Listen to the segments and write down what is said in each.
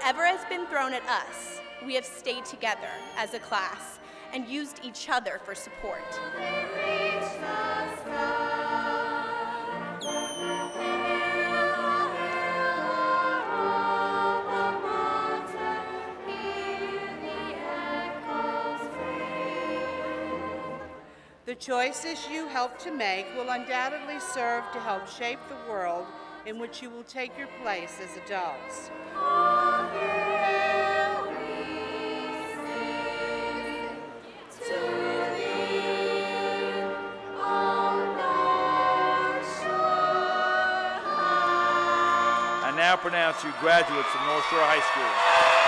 whatever has been thrown at us, we have stayed together as a class and used each other for support. The choices you help to make will undoubtedly serve to help shape the world in which you will take your place as adults. I now pronounce you graduates of North Shore High School.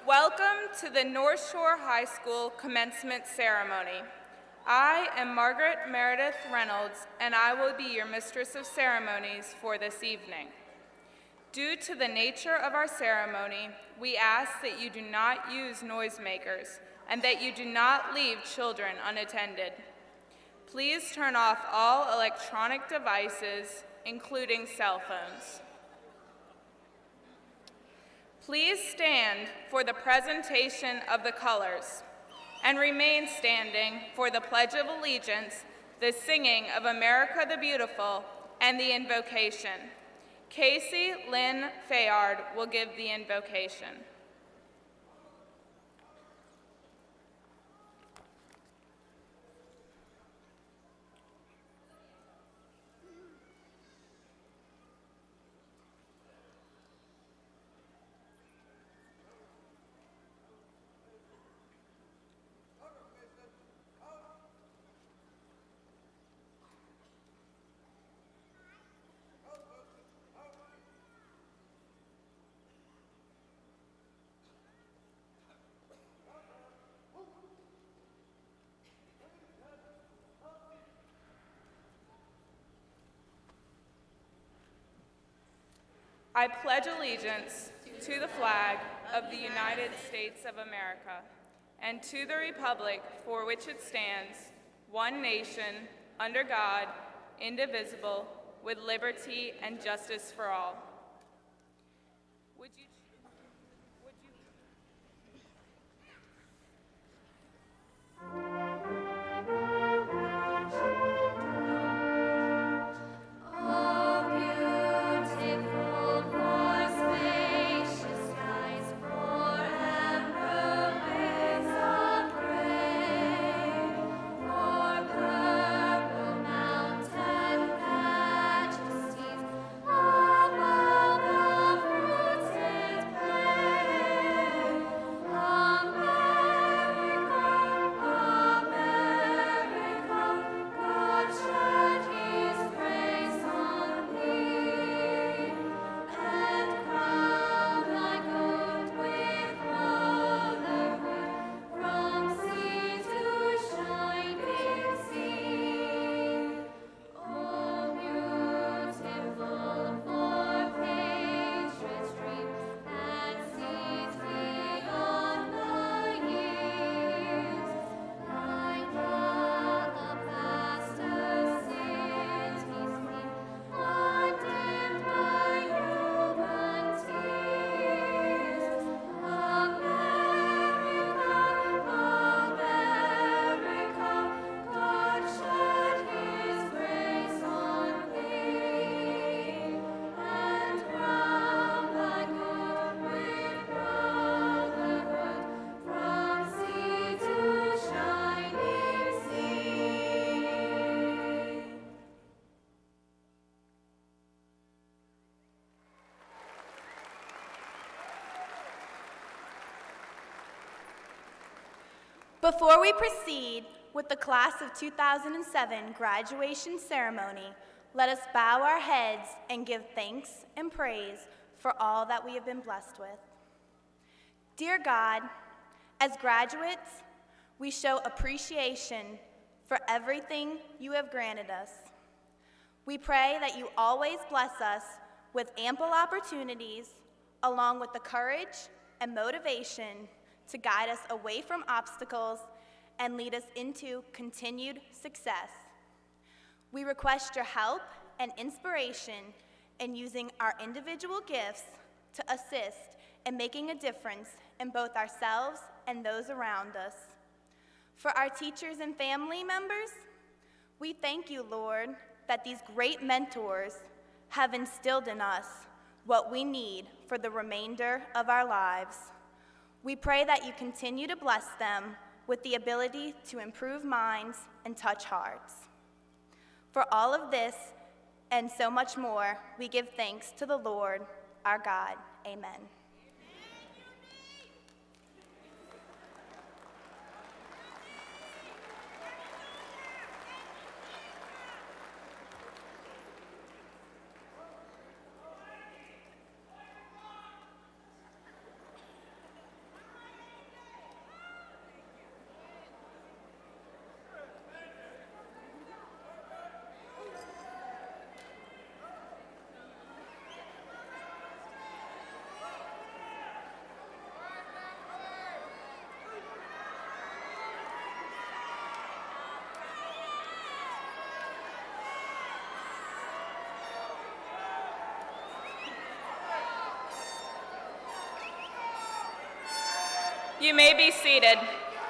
Welcome to the North Shore High School commencement ceremony. I am Margaret Meredith Reynolds, and I will be your Mistress of Ceremonies for this evening. Due to the nature of our ceremony, we ask that you do not use noisemakers and that you do not leave children unattended. Please turn off all electronic devices, including cell phones. Please stand for the presentation of the colors and remain standing for the Pledge of Allegiance, the singing of America the Beautiful, and the invocation. Casey Lynn Fayard will give the invocation. I pledge allegiance to the flag of the United States of America and to the republic for which it stands, one nation, under God, indivisible, with liberty and justice for all. Would you Before we proceed with the Class of 2007 graduation ceremony, let us bow our heads and give thanks and praise for all that we have been blessed with. Dear God, as graduates, we show appreciation for everything you have granted us. We pray that you always bless us with ample opportunities, along with the courage and motivation to guide us away from obstacles and lead us into continued success. We request your help and inspiration in using our individual gifts to assist in making a difference in both ourselves and those around us. For our teachers and family members, we thank you, Lord, that these great mentors have instilled in us what we need for the remainder of our lives. We pray that you continue to bless them with the ability to improve minds and touch hearts. For all of this and so much more, we give thanks to the Lord, our God. Amen. You may be seated.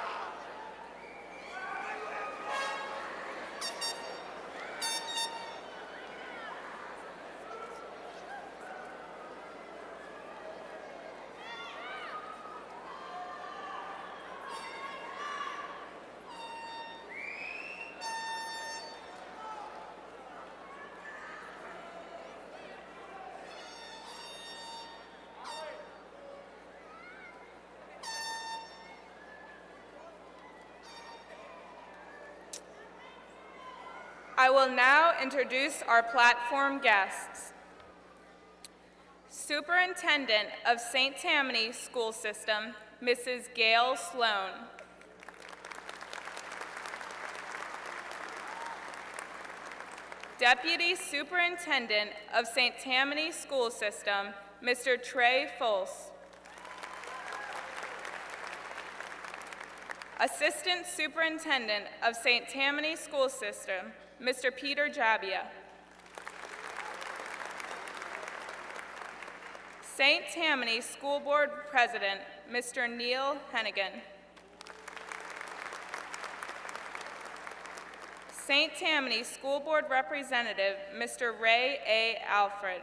I will now introduce our platform guests. Superintendent of St. Tammany School System, Mrs. Gail Sloan. Deputy Superintendent of St. Tammany School System, Mr. Trey Folse. Assistant Superintendent of St. Tammany School System, Mr. Peter Jabia. St. Tammany School Board President, Mr. Neil Hennigan. St. Tammany School Board Representative, Mr. Ray A. Alfred.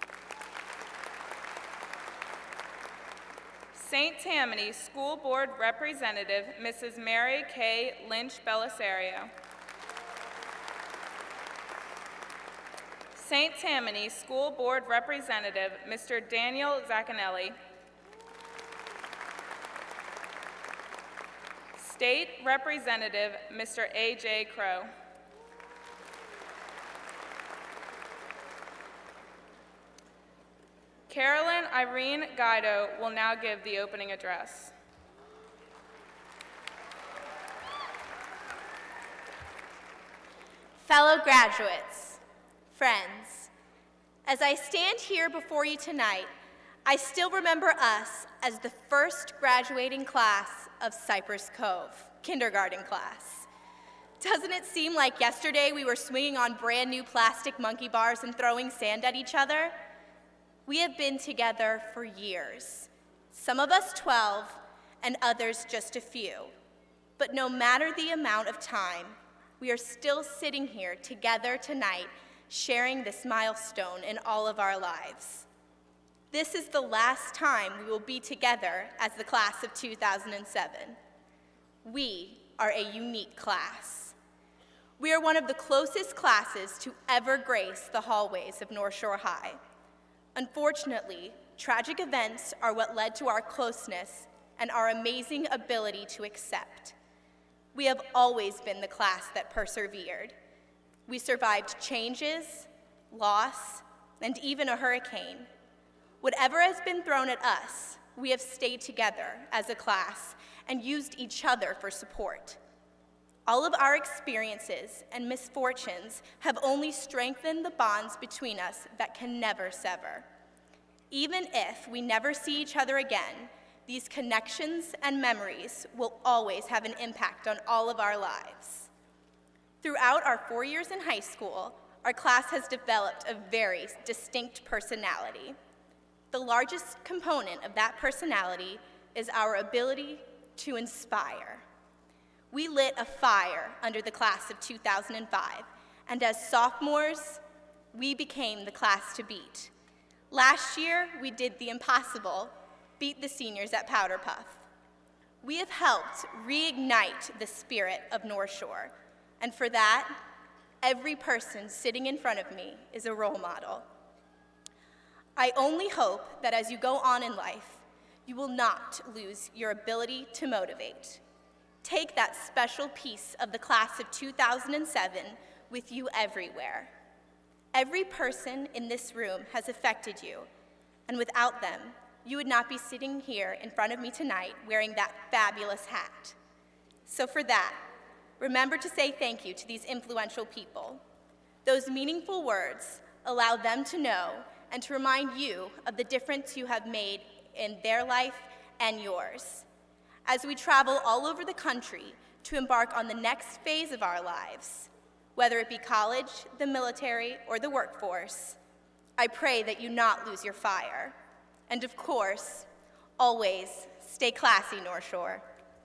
St. Tammany School Board Representative, Mrs. Mary K. Lynch Belisario. St. Tammany School Board Representative, Mr. Daniel Zaccanelli. State Representative, Mr. A.J. Crow. Carolyn Irene Guido will now give the opening address. Fellow graduates, friends, as I stand here before you tonight, I still remember us as the first graduating class of Cypress Cove, kindergarten class. Doesn't it seem like yesterday we were swinging on brand new plastic monkey bars and throwing sand at each other? We have been together for years, some of us 12 and others just a few. But no matter the amount of time, we are still sitting here together tonight, sharing this milestone in all of our lives. This is the last time we will be together as the class of 2007. We are a unique class. We are one of the closest classes to ever grace the hallways of North Shore High. Unfortunately, tragic events are what led to our closeness and our amazing ability to accept. We have always been the class that persevered. We survived changes, loss, and even a hurricane. Whatever has been thrown at us, we have stayed together as a class and used each other for support. All of our experiences and misfortunes have only strengthened the bonds between us that can never sever. Even if we never see each other again, these connections and memories will always have an impact on all of our lives. Throughout our 4 years in high school, our class has developed a very distinct personality. The largest component of that personality is our ability to inspire. We lit a fire under the class of 2005, and as sophomores, we became the class to beat. Last year, we did the impossible, beat the seniors at Powder Puff. We have helped reignite the spirit of North Shore, and for that, every person sitting in front of me is a role model. I only hope that as you go on in life, you will not lose your ability to motivate. Take that special piece of the class of 2007 with you everywhere. Every person in this room has affected you, and without them, you would not be sitting here in front of me tonight wearing that fabulous hat. So for that, remember to say thank you to these influential people. Those meaningful words allow them to know and to remind you of the difference you have made in their life and yours. As we travel all over the country to embark on the next phase of our lives, whether it be college, the military, or the workforce, I pray that you not lose your fire. And of course, always Stay classy, North Shore.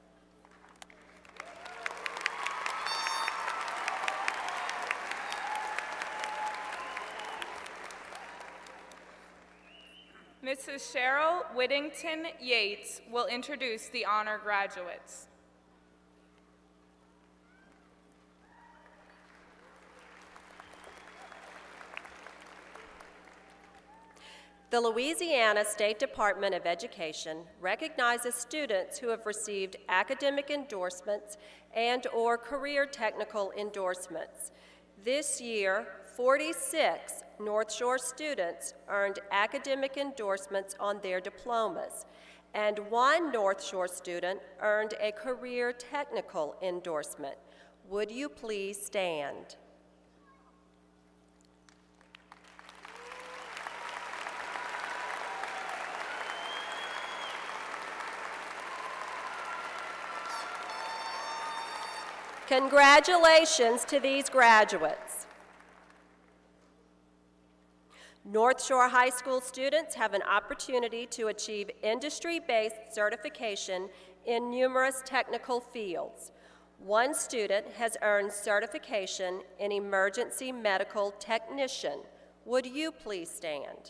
Mrs. Cheryl Whittington Yates will introduce the honor graduates. The Louisiana State Department of Education recognizes students who have received academic endorsements and/or career technical endorsements. This year, 46 North Shore students earned academic endorsements on their diplomas, and 1 North Shore student earned a career technical endorsement. Would you please stand? Congratulations to these graduates. North Shore High School students have an opportunity to achieve industry-based certification in numerous technical fields. 1 student has earned certification in emergency medical technician. Would you please stand?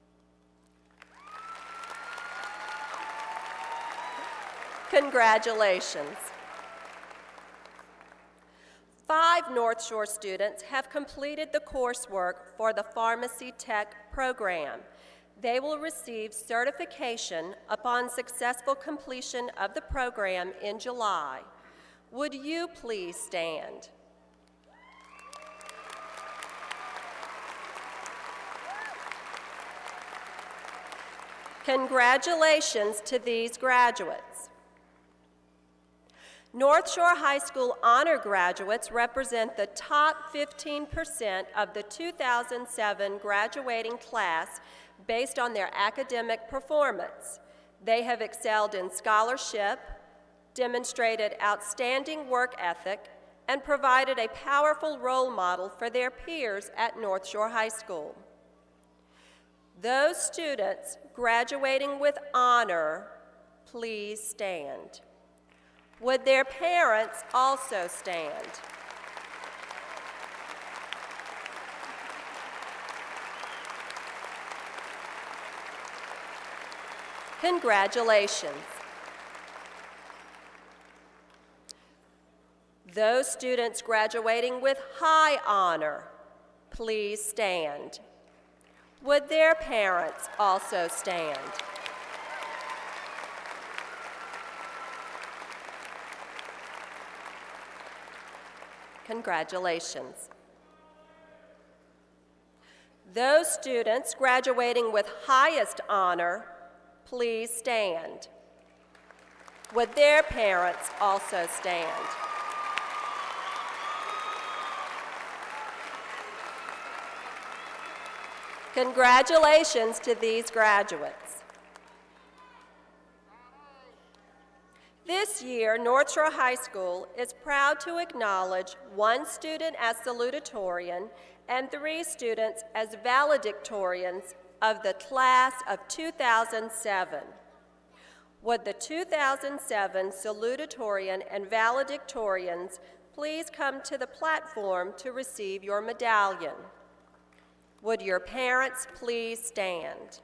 Congratulations. 5 North Shore students have completed the coursework for the Pharmacy Tech program. They will receive certification upon successful completion of the program in July. Would you please stand? Congratulations to these graduates. North Shore High School honor graduates represent the top 15% of the 2007 graduating class based on their academic performance. They have excelled in scholarship, demonstrated outstanding work ethic, and provided a powerful role model for their peers at North Shore High School. Those students graduating with honor, please stand. Would their parents also stand? Congratulations. Those students graduating with high honor, please stand. Would their parents also stand? Congratulations. Those students graduating with highest honor, please stand. Would their parents also stand? Congratulations to these graduates. This year, North Shore High School is proud to acknowledge 1 student as salutatorian and 3 students as valedictorians of the class of 2007. Would the 2007 salutatorian and valedictorians please come to the platform to receive your medallion? Would your parents please stand?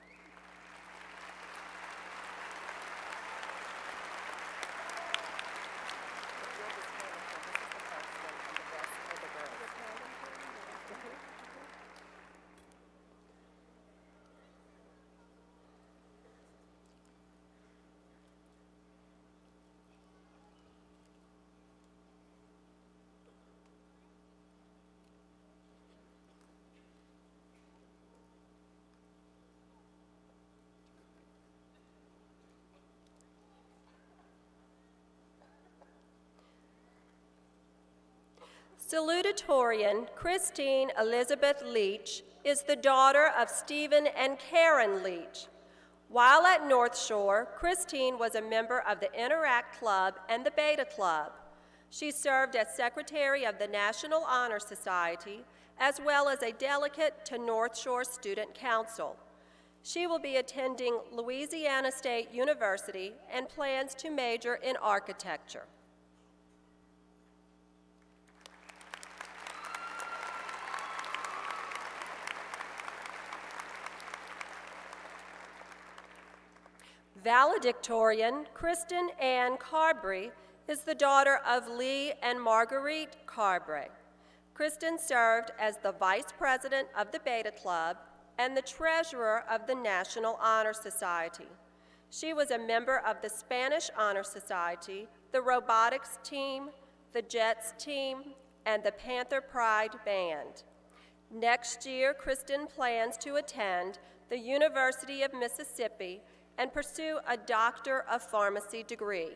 Salutatorian Christine Elizabeth Leach is the daughter of Stephen and Karen Leach. While at North Shore, Christine was a member of the Interact Club and the Beta Club. She served as secretary of the National Honor Society, as well as a delegate to North Shore Student Council. She will be attending Louisiana State University and plans to major in architecture. Valedictorian Kristen Ann Carberry is the daughter of Lee and Marguerite Carberry. Kristen served as the vice president of the Beta Club and the treasurer of the National Honor Society. She was a member of the Spanish Honor Society, the robotics team, the Jets team, and the Panther Pride Band. Next year, Kristen plans to attend the University of Mississippi and pursue a Doctor of Pharmacy degree.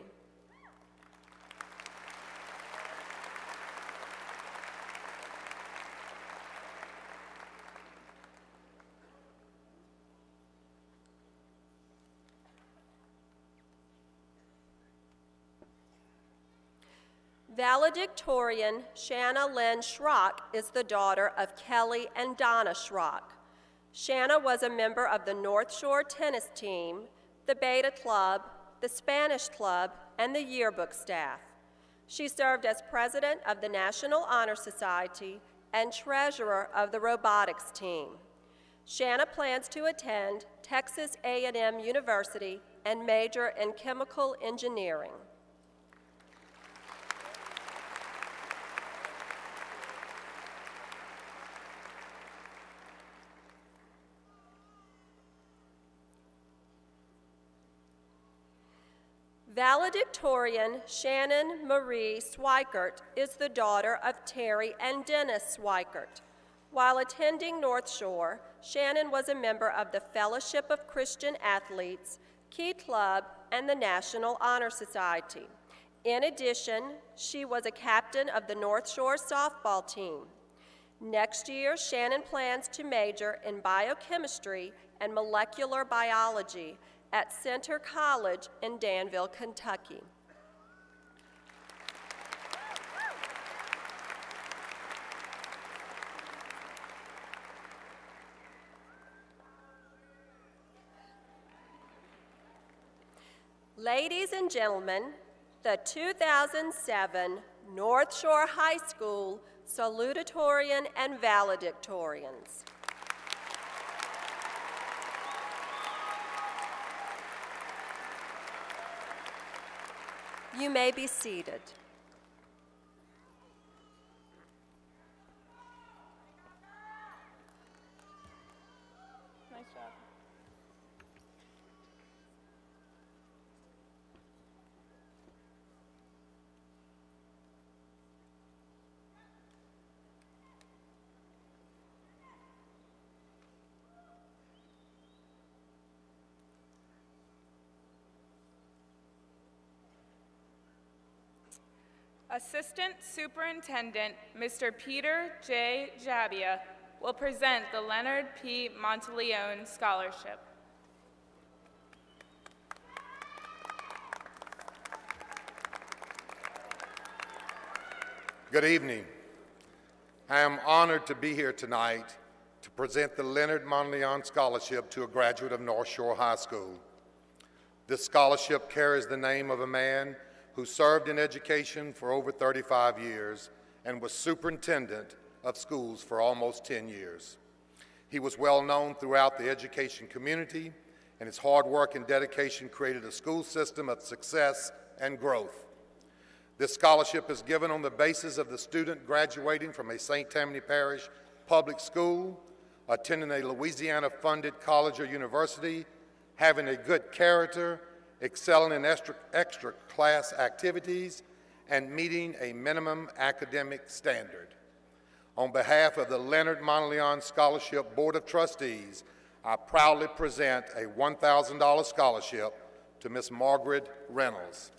Valedictorian Shanna Lynn Schrock is the daughter of Kelly and Donna Schrock. Shanna was a member of the North Shore tennis team, the Beta Club, the Spanish Club, and the yearbook staff. She served as president of the National Honor Society and treasurer of the robotics team. Shanna plans to attend Texas A&M University and major in chemical engineering. Valedictorian Shannon Marie Swikert is the daughter of Terry and Dennis Swikert. While attending North Shore, Shannon was a member of the Fellowship of Christian Athletes, Key Club, and the National Honor Society. In addition, she was a captain of the North Shore softball team. Next year, Shannon plans to major in biochemistry and molecular biology at Center College in Danville, Kentucky. Ladies and gentlemen, the 2007 North Shore High School salutatorian and valedictorians. You may be seated. Nice job. Assistant Superintendent Mr. Peter J. Jabia will present the Leonard P. Monteleone Scholarship. Good evening. I am honored to be here tonight to present the Leonard Monteleone Scholarship to a graduate of North Shore High School. This scholarship carries the name of a man who served in education for over 35 years and was superintendent of schools for almost 10 years. He was well known throughout the education community, and his hard work and dedication created a school system of success and growth. This scholarship is given on the basis of the student graduating from a St. Tammany Parish public school, attending a Louisiana-funded college or university, having a good character, excelling in extra class activities, and meeting a minimum academic standard. On behalf of the Leonard Monteleone Scholarship Board of Trustees, I proudly present a $1,000 scholarship to Ms. Margaret Reynolds.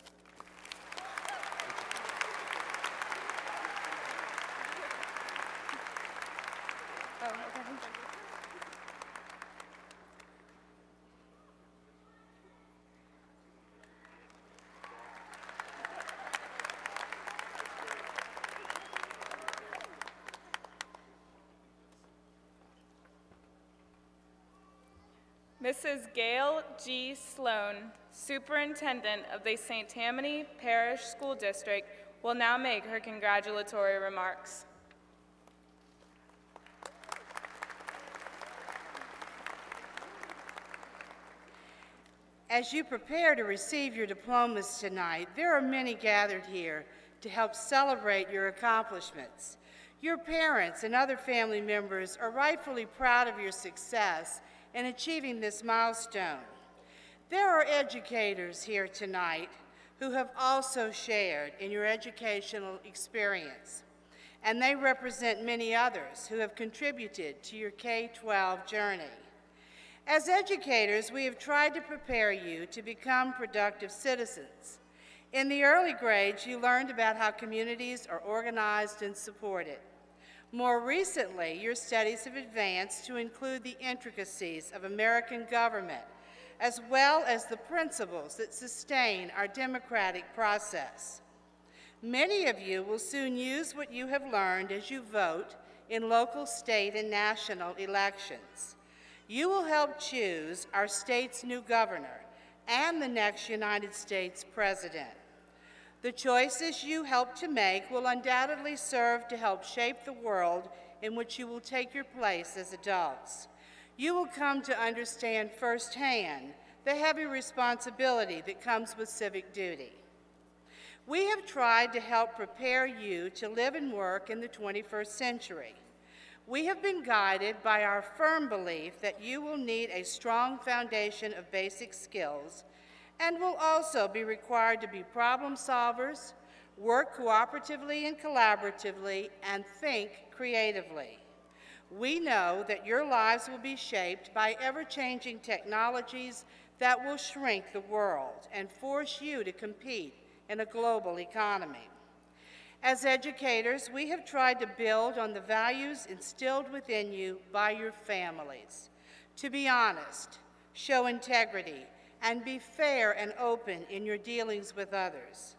Mrs. Gail G. Sloan, Superintendent of the St. Tammany Parish School District, will now make her congratulatory remarks. As you prepare to receive your diplomas tonight, there are many gathered here to help celebrate your accomplishments. Your parents and other family members are rightfully proud of your success in achieving this milestone. There are educators here tonight who have also shared in your educational experience, and they represent many others who have contributed to your K-12 journey. As educators, we have tried to prepare you to become productive citizens. In the early grades, you learned about how communities are organized and supported. More recently, your studies have advanced to include the intricacies of American government, as well as the principles that sustain our democratic process. Many of you will soon use what you have learned as you vote in local, state, and national elections. You will help choose our state's new governor and the next United States president. The choices you help to make will undoubtedly serve to help shape the world in which you will take your place as adults. You will come to understand firsthand the heavy responsibility that comes with civic duty. We have tried to help prepare you to live and work in the 21st century. We have been guided by our firm belief that you will need a strong foundation of basic skills and will also be required to be problem solvers, work cooperatively and collaboratively, and think creatively. We know that your lives will be shaped by ever-changing technologies that will shrink the world and force you to compete in a global economy. As educators, we have tried to build on the values instilled within you by your families. To be honest, show integrity, and be fair and open in your dealings with others.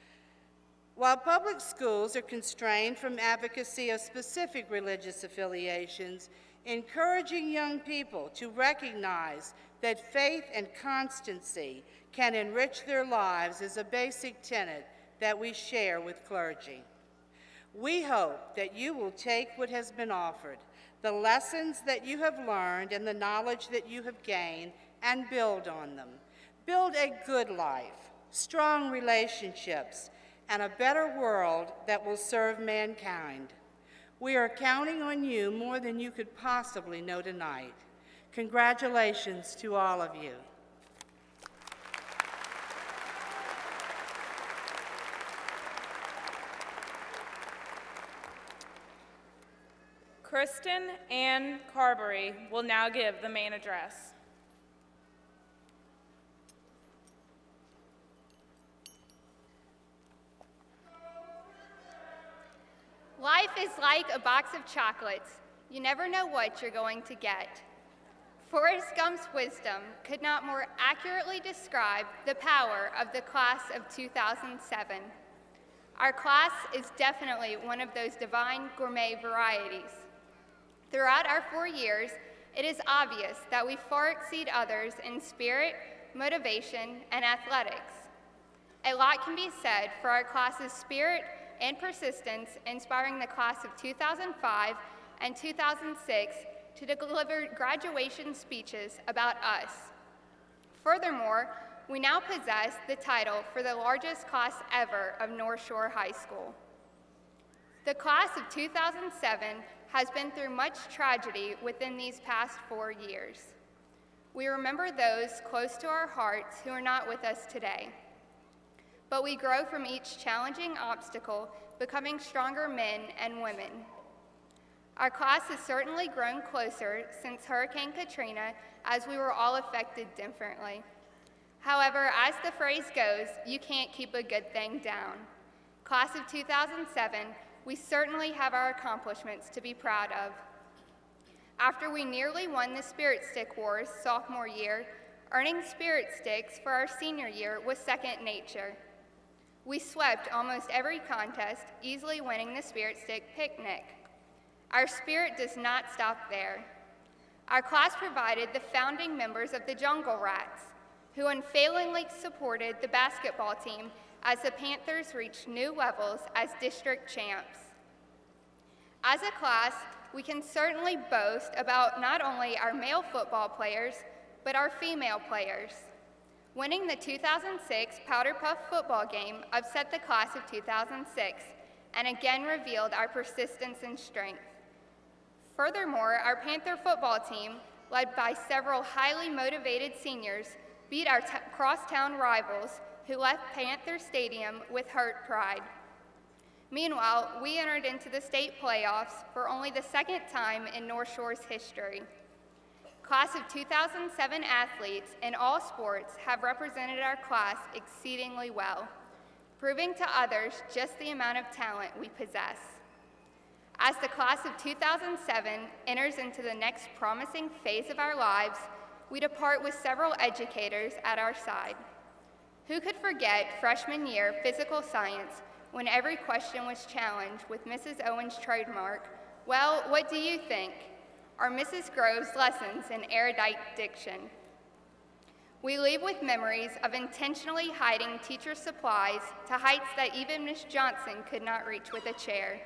While public schools are constrained from advocacy of specific religious affiliations, encouraging young people to recognize that faith and constancy can enrich their lives is a basic tenet that we share with clergy. We hope that you will take what has been offered, the lessons that you have learned and the knowledge that you have gained, and build on them. Build a good life, strong relationships, and a better world that will serve mankind. We are counting on you more than you could possibly know tonight. Congratulations to all of you. Kristen Ann Carberry will now give the main address. Life is like a box of chocolates. You never know what you're going to get. Forrest Gump's wisdom could not more accurately describe the power of the class of 2007. Our class is definitely one of those divine gourmet varieties. Throughout our 4 years, it is obvious that we far exceed others in spirit, motivation, and athletics. A lot can be said for our class's spirit and persistence, inspiring the class of 2005 and 2006 to deliver graduation speeches about us. Furthermore, we now possess the title for the largest class ever of North Shore High School. The class of 2007 has been through much tragedy within these past 4 years. We remember those close to our hearts who are not with us today. But we grow from each challenging obstacle, becoming stronger men and women. Our class has certainly grown closer since Hurricane Katrina, as we were all affected differently. However, as the phrase goes, you can't keep a good thing down. Class of 2007, we certainly have our accomplishments to be proud of. After we nearly won the Spirit Stick Wars sophomore year, earning Spirit Sticks for our senior year was second nature. We swept almost every contest, easily winning the Spirit Stick Picnic. Our spirit does not stop there. Our class provided the founding members of the Jungle Rats, who unfailingly supported the basketball team as the Panthers reached new levels as district champs. As a class, we can certainly boast about not only our male football players, but our female players. Winning the 2006 Powder Puff football game upset the class of 2006 and again revealed our persistence and strength. Furthermore, our Panther football team, led by several highly motivated seniors, beat our crosstown rivals who left Panther Stadium with hurt pride. Meanwhile, we entered into the state playoffs for only the second time in North Shore's history. Class of 2007 athletes in all sports have represented our class exceedingly well, proving to others just the amount of talent we possess. As the class of 2007 enters into the next promising phase of our lives, we depart with several educators at our side. Who could forget freshman year physical science when every question was challenged with Mrs. Owen's trademark, "Well, what do you think?" or Mrs. Grove's lessons in erudite diction. We leave with memories of intentionally hiding teacher supplies to heights that even Miss Johnson could not reach with a chair.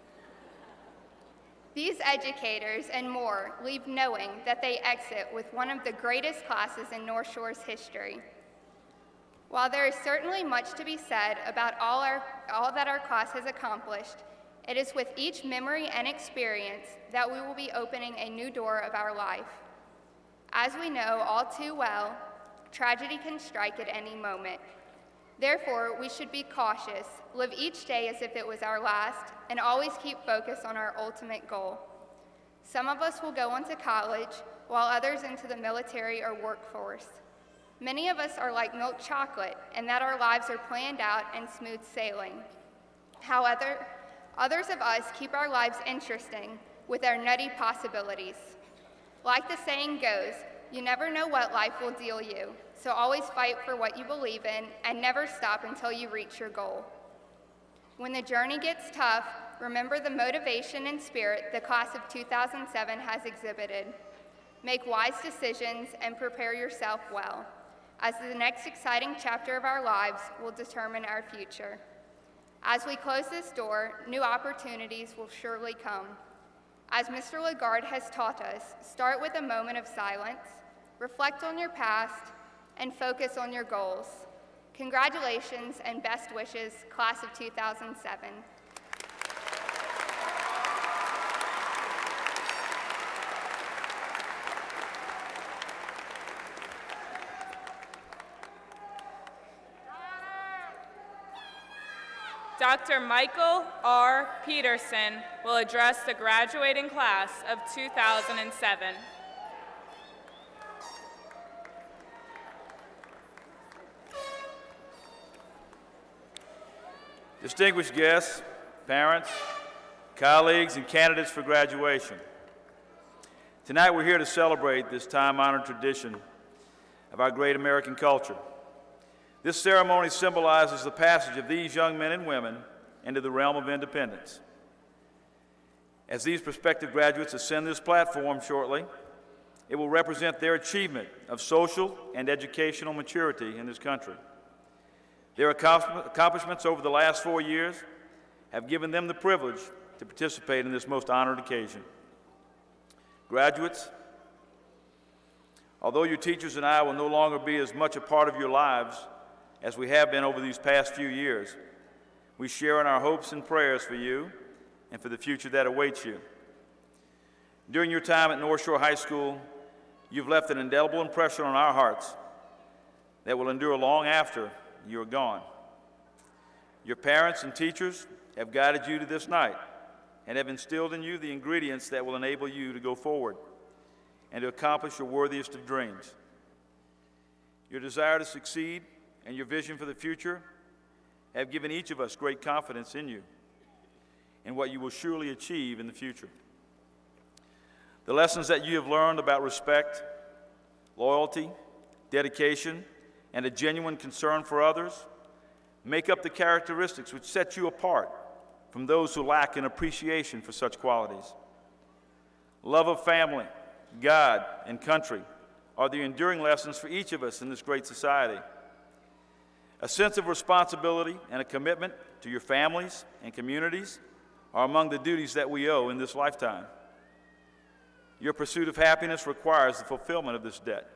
These educators and more leave knowing that they exit with one of the greatest classes in North Shore's history. While there is certainly much to be said about all that our class has accomplished, it is with each memory and experience that we will be opening a new door of our life. As we know all too well, tragedy can strike at any moment. Therefore, we should be cautious, live each day as if it was our last, and always keep focused on our ultimate goal. Some of us will go on to college, while others into the military or workforce. Many of us are like milk chocolate, in that our lives are planned out and smooth sailing. However, others of us keep our lives interesting with our nutty possibilities. Like the saying goes, you never know what life will deal you, so always fight for what you believe in and never stop until you reach your goal. When the journey gets tough, remember the motivation and spirit the class of 2007 has exhibited. Make wise decisions and prepare yourself well, as the next exciting chapter of our lives will determine our future. As we close this door, new opportunities will surely come. As Mr. Lagarde has taught us, start with a moment of silence, reflect on your past, and focus on your goals. Congratulations and best wishes, class of 2007. Dr. Michael R. Peterson will address the graduating class of 2007. Distinguished guests, parents, colleagues, and candidates for graduation. Tonight we're here to celebrate this time-honored tradition of our great American culture. This ceremony symbolizes the passage of these young men and women into the realm of independence. As these prospective graduates ascend this platform shortly, it will represent their achievement of social and educational maturity in this country. Their accomplishments over the last 4 years have given them the privilege to participate in this most honored occasion. Graduates, although your teachers and I will no longer be as much a part of your lives as we have been over these past few years, we share in our hopes and prayers for you and for the future that awaits you. During your time at North Shore High School, you've left an indelible impression on our hearts that will endure long after you're gone. Your parents and teachers have guided you to this night and have instilled in you the ingredients that will enable you to go forward and to accomplish your worthiest of dreams. Your desire to succeed and your vision for the future have given each of us great confidence in you and what you will surely achieve in the future. The lessons that you have learned about respect, loyalty, dedication, and a genuine concern for others make up the characteristics which set you apart from those who lack an appreciation for such qualities. Love of family, God, and country are the enduring lessons for each of us in this great society. A sense of responsibility and a commitment to your families and communities are among the duties that we owe in this lifetime. Your pursuit of happiness requires the fulfillment of this debt.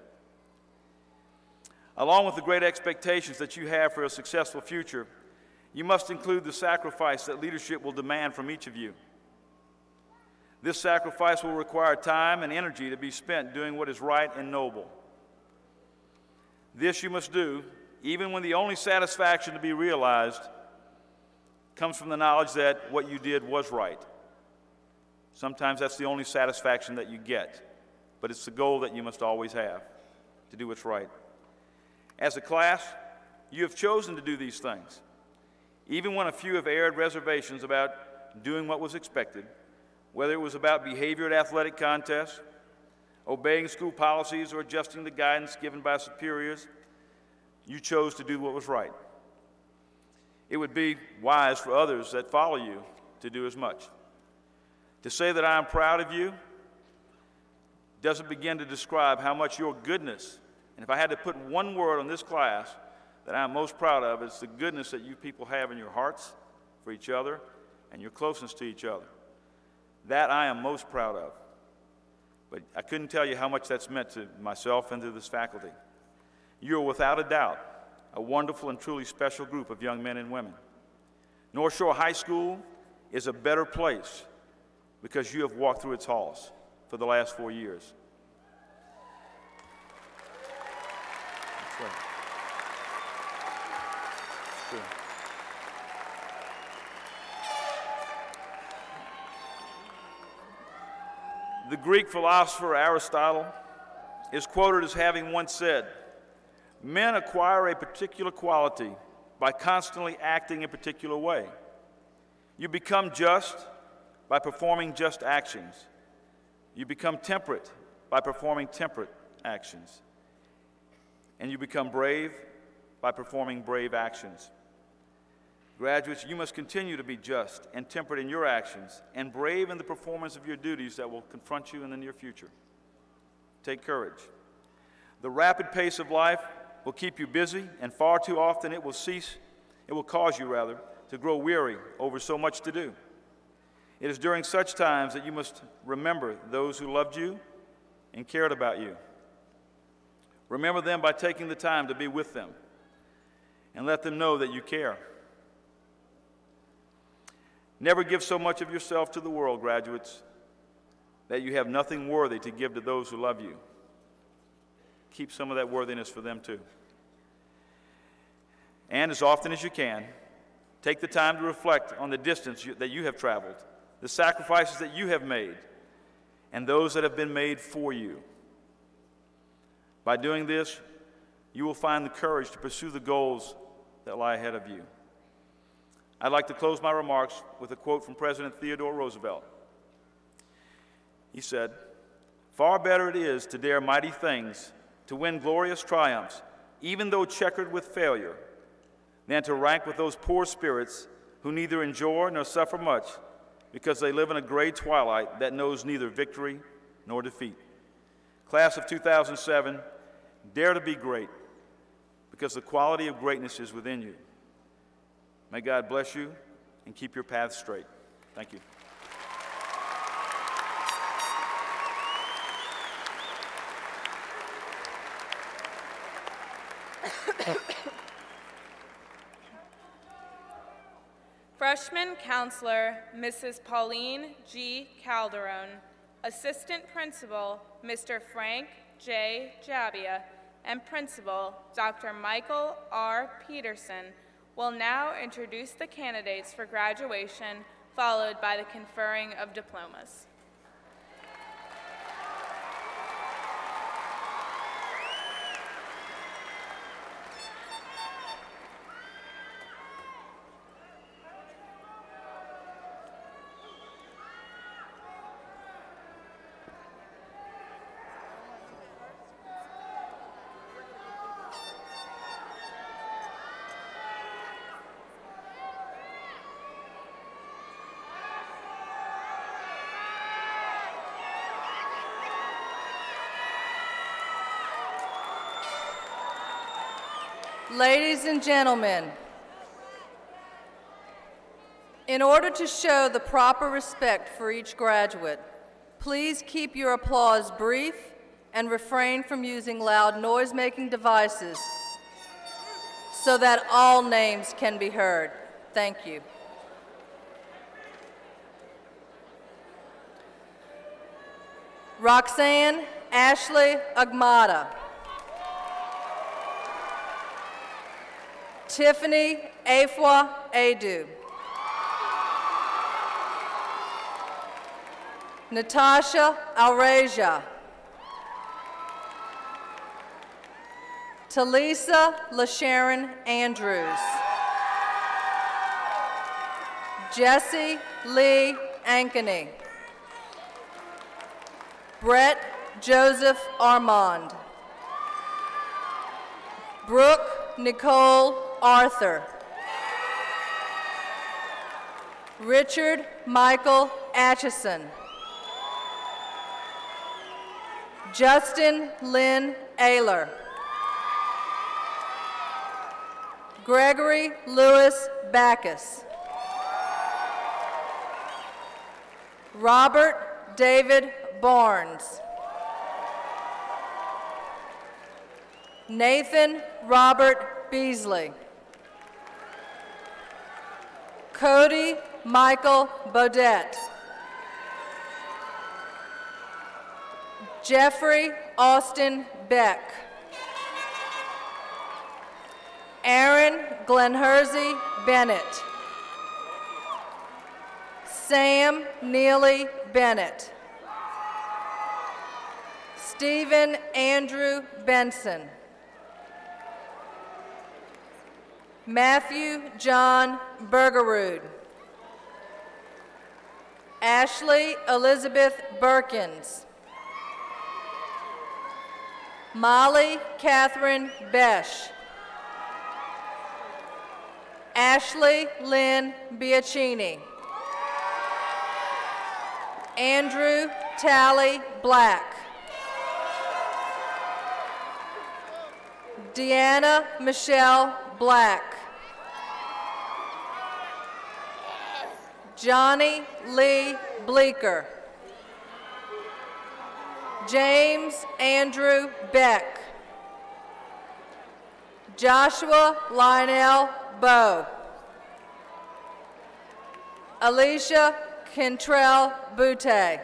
Along with the great expectations that you have for a successful future, you must include the sacrifice that leadership will demand from each of you. This sacrifice will require time and energy to be spent doing what is right and noble. This you must do even when the only satisfaction to be realized comes from the knowledge that what you did was right. Sometimes that's the only satisfaction that you get, but it's the goal that you must always have, to do what's right. As a class, you have chosen to do these things, even when a few have aired reservations about doing what was expected, whether it was about behavior at athletic contests, obeying school policies, or adjusting the guidance given by superiors. You chose to do what was right. It would be wise for others that follow you to do as much. To say that I am proud of you doesn't begin to describe how much your goodness, and if I had to put one word on this class that I'm most proud of, it's the goodness that you people have in your hearts for each other and your closeness to each other. That I am most proud of. But I couldn't tell you how much that's meant to myself and to this faculty. You are without a doubt a wonderful and truly special group of young men and women. North Shore High School is a better place because you have walked through its halls for the last 4 years. That's right. That's true. The Greek philosopher Aristotle is quoted as having once said, "Men acquire a particular quality by constantly acting a particular way. You become just by performing just actions. You become temperate by performing temperate actions. And you become brave by performing brave actions." Graduates, you must continue to be just and temperate in your actions and brave in the performance of your duties that will confront you in the near future. Take courage. The rapid pace of life will keep you busy, and far too often it will cause you to grow weary over so much to do. It is during such times that you must remember those who loved you and cared about you. Remember them by taking the time to be with them and let them know that you care. Never give so much of yourself to the world, graduates, that you have nothing worthy to give to those who love you. Keep some of that worthiness for them too. And as often as you can, take the time to reflect on the distance that you have traveled, the sacrifices that you have made, and those that have been made for you. By doing this, you will find the courage to pursue the goals that lie ahead of you. I'd like to close my remarks with a quote from President Theodore Roosevelt. He said, "Far better it is to dare mighty things, to win glorious triumphs, even though checkered with failure, than to rank with those poor spirits who neither enjoy nor suffer much because they live in a gray twilight that knows neither victory nor defeat." Class of 2007, dare to be great because the quality of greatness is within you. May God bless you and keep your path straight. Thank you. Freshman Counselor Mrs. Pauline G. Calderon, Assistant Principal Mr. Frank J. Jabia, and Principal Dr. Michael R. Peterson will now introduce the candidates for graduation, followed by the conferring of diplomas. Ladies and gentlemen, in order to show the proper respect for each graduate, please keep your applause brief and refrain from using loud noise-making devices so that all names can be heard. Thank you. Roxanne Ashley Agmada. Tiffany Afua Adu. Natasha Alreja. Talisa LaSharon Andrews. Jesse Lee Ankeny. Brett Joseph Armand. Brooke Nicole Arthur. Richard Michael Atchison. Justin Lynn Ayler. Gregory Lewis Backus. Robert David Barnes. Nathan Robert Beasley. Cody Michael Bodette. Jeffrey Austin Beck. Aaron Glenhersey Bennett. Sam Neely Bennett. Stephen Andrew Benson. Matthew John Bergerud. Ashley Elizabeth Berkins. Molly Catherine Besh. Ashley Lynn Biachini. Andrew Tally Black. Deanna Michelle Black. Johnny Lee Bleeker. James Andrew Beck. Joshua Lionel Bowe. Alicia Kentrell Butte.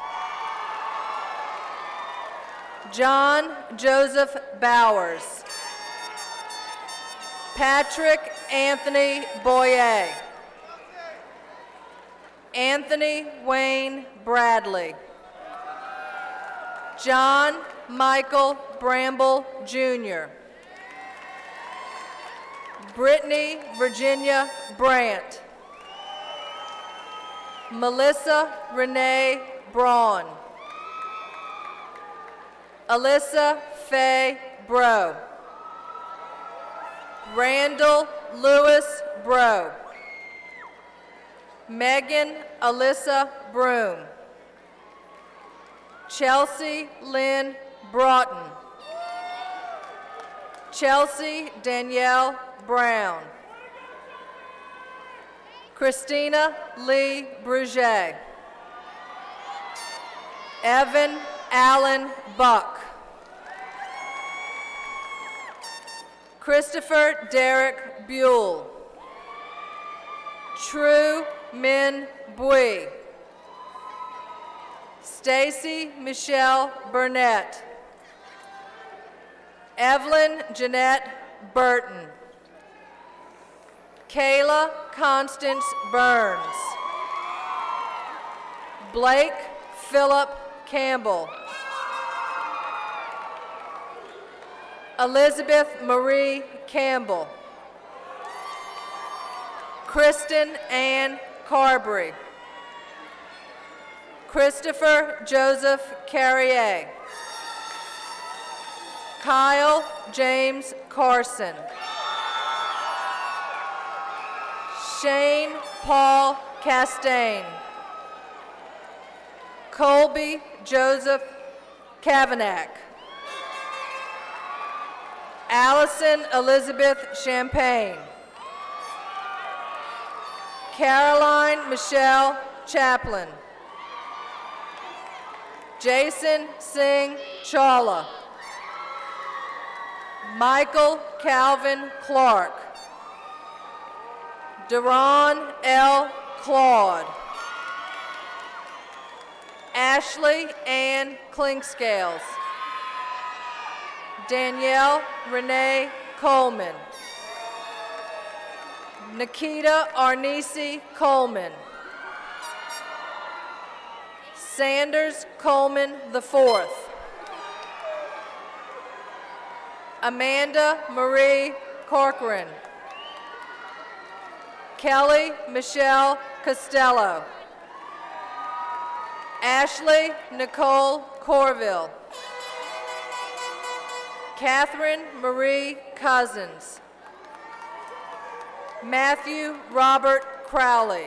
John Joseph Bowers. Patrick Anthony Boyer. Anthony Wayne Bradley. John Michael Bramble, Jr. Brittany Virginia Brandt. Melissa Renee Braun. Alyssa Faye Bro. Randall Lewis Bro. Megan Alyssa Broom. Chelsea Lynn Broughton. Chelsea Danielle Brown. Christina Lee Bruget. Evan Allen Buck. Christopher Derek Buell. True Min Bui. Stacy Michelle Burnett. Evelyn Jeanette Burton. Kayla Constance Burns. Blake Philip Campbell. Elizabeth Marie Campbell. Kristen Ann Carberry. Christopher Joseph Carrier. Kyle James Carson. Shane Paul Castaigne. Colby Joseph Kavanagh. Allison Elizabeth Champagne. Caroline Michelle Chaplin. Jason Singh Chawla. Michael Calvin Clark. Deron L. Claude. Ashley Ann Clinkscales. Danielle Renee Coleman. Nikita Arnisi Coleman. Sanders Coleman IV. Amanda Marie Corcoran. Kelly Michelle Costello. Ashley Nicole Corville. Catherine Marie Cousins. Matthew Robert Crowley.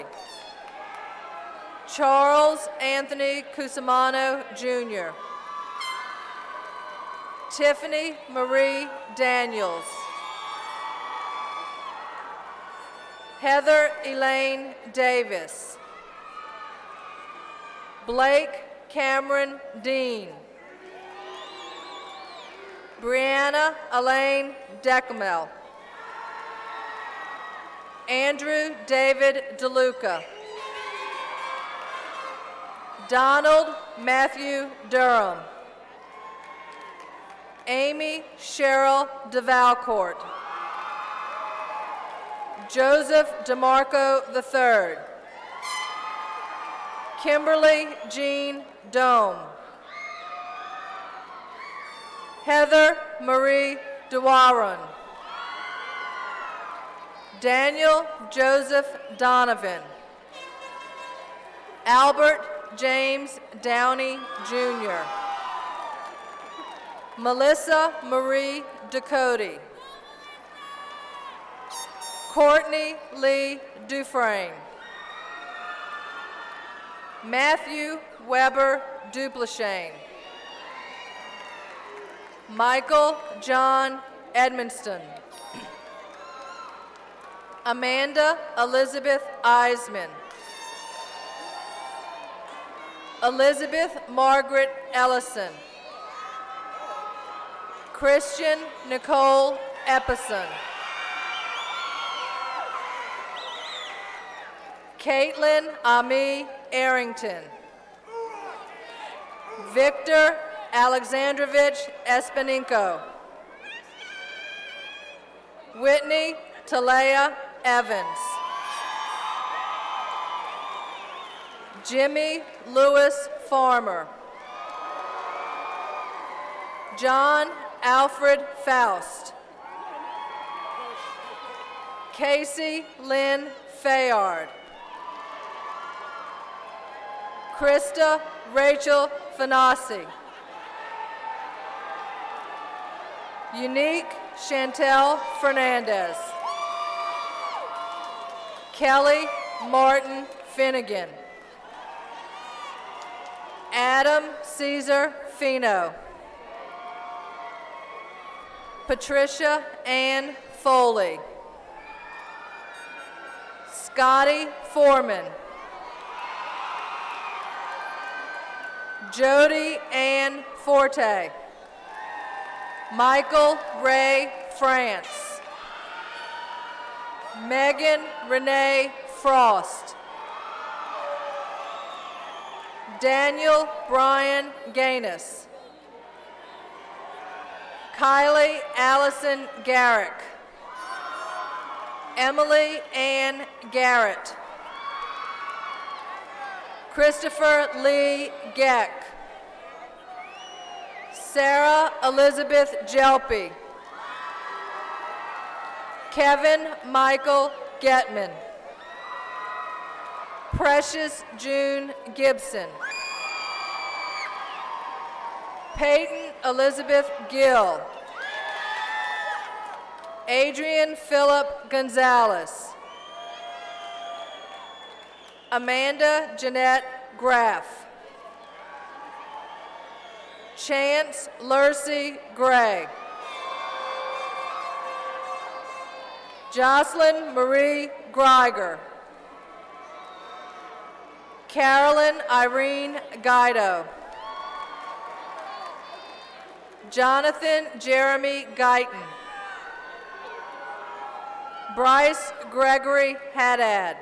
Charles Anthony Cusimano Jr. Tiffany Marie Daniels. Heather Elaine Davis. Blake Cameron Dean. Brianna Elaine Decamel. Andrew David DeLuca. Donald Matthew Durham. Amy Cheryl DeValcourt. Joseph DeMarco III. Kimberly Jean Dome. Heather Marie DeWarren. Daniel Joseph Donovan. Albert James Downey Jr. Melissa Marie Ducote. Courtney Lee Dufresne. Matthew Weber Duplashane. Michael John Edmonston. Amanda Elizabeth Eisman. Elizabeth Margaret Ellison. Christian Nicole Epison. Caitlin Ami Arrington. Victor Alexandrovich Espeninko. Whitney Talea Evans. Jimmy Lewis Farmer. John Alfred Faust. Casey Lynn Fayard. Krista Rachel Fanasi. Unique Chantel Fernandez. Kelly Martin Finnegan. Adam Caesar Fino. Patricia Ann Foley. Scotty Foreman. Jody Ann Forte. Michael Ray France. Megan Renee Frost. Daniel Brian Gaines. Kylie Allison Garrick. Emily Ann Garrett. Christopher Lee Geck. Sarah Elizabeth Jelpy. Kevin Michael Getman. Precious June Gibson. Peyton Elizabeth Gill. Adrian Philip Gonzalez. Amanda Jeanette Graff. Chance Lursey Gray. Jocelyn Marie Greiger. Carolyn Irene Guido. Jonathan Jeremy Guyton. Bryce Gregory Haddad.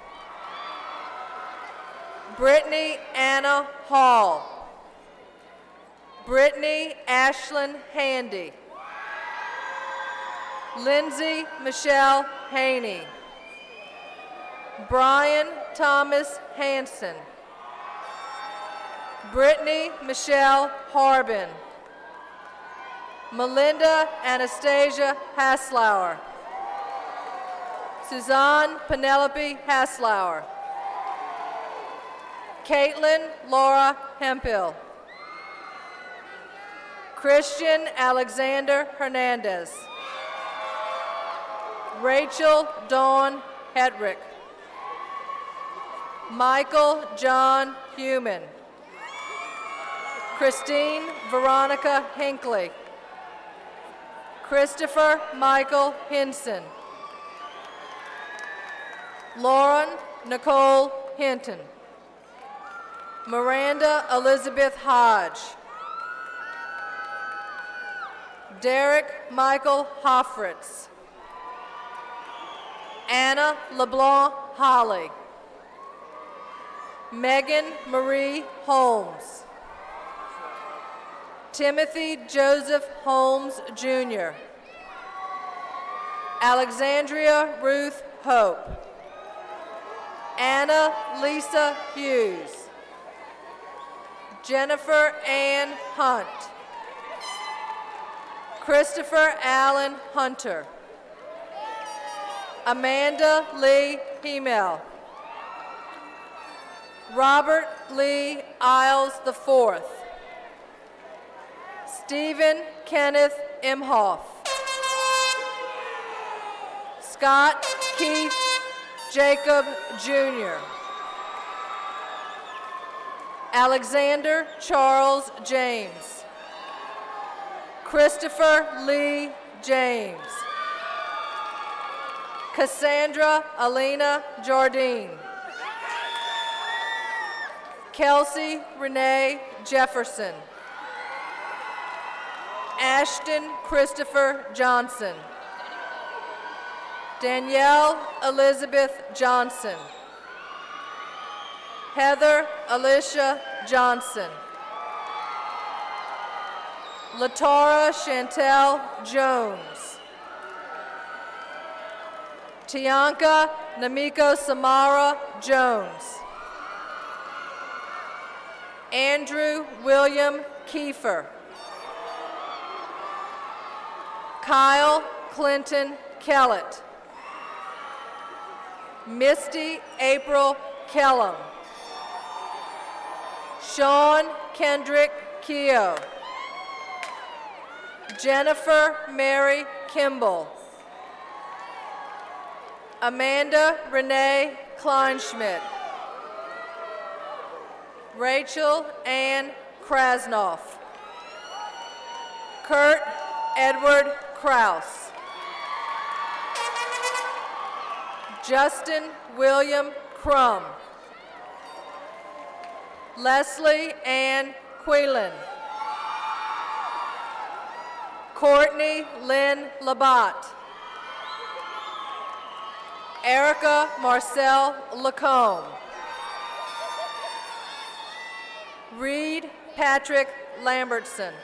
Brittany Anna Hall. Brittany Ashlyn Handy. Lindsay Michelle Haney. Brian Thomas Hanson. Brittany Michelle Harbin. Melinda Anastasia Haslauer. Suzanne Penelope Haslauer. Caitlin Laura Hemphill. Christian Alexander Hernandez. Rachel Dawn Hedrick. Michael John Heumann. Christine Veronica Hinckley. Christopher Michael Hinson. Lauren Nicole Hinton. Miranda Elizabeth Hodge. Derek Michael Hoffritz. Anna LeBlanc Holly. Megan Marie Holmes. Timothy Joseph Holmes, Jr. Alexandria Ruth Hope. Anna Lisa Hughes. Jennifer Ann Hunt. Christopher Allen Hunter. Amanda Lee Hemel. Robert Lee Isles IV. Stephen Kenneth Imhoff. Scott Keith Jacob Jr. Alexander Charles James. Christopher Lee James. Cassandra Alina Jardine. Kelsey Renee Jefferson. Ashton Christopher Johnson. Danielle Elizabeth Johnson. Heather Alicia Johnson. Latara Chantel Jones. Tianka Namiko Samara Jones. Andrew William Kiefer. Kyle Clinton Kellett. Misty April Kellum. Sean Kendrick Keogh. Jennifer Mary Kimball. Amanda Renee Kleinschmidt. Rachel Ann Krasnoff. Kurt Edward Kraus. Justin William Crum. Leslie Ann Quillen. Courtney Lynn Labatt. Erica Marcel Lacombe. Reed Patrick Lambertson.